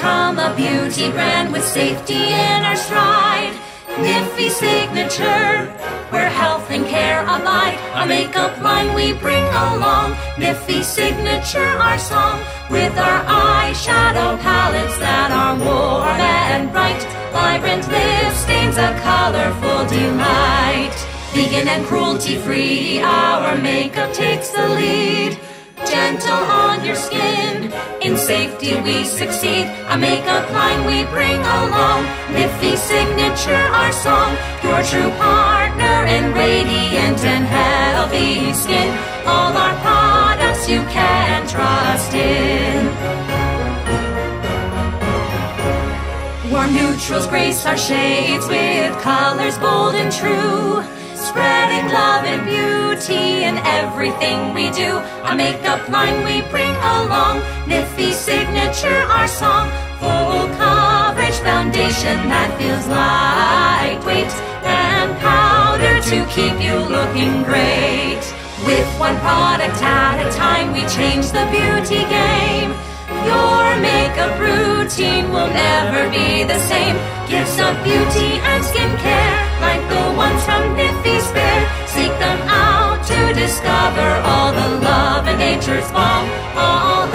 become a beauty brand with safety in our stride. Niffy signature, where health and care abide. Our makeup line we bring along. Niffy signature, our song, with our eyeshadow palettes that are warm and bright. Vibrant lip stains, a colorful delight. Vegan and cruelty-free, our makeup takes the lead. Gentle on your skin, in safety we succeed. A makeup line we bring along. Niffy signature, our song, your true partner in radiant and healthy skin. All our products you can trust in. Warm neutrals grace our shades with colors bold and true, spreading love and beauty in everything we do. A makeup line we bring along. Niffy signature, our song, full coverage foundation that feels lightweight, and powder to keep you looking great. With one product at a time we change the beauty game. Your makeup routine will never be the same. Gifts of beauty and skincare, like the ones from Niffy's Fair. Seek them out to discover all the love in nature's balm. All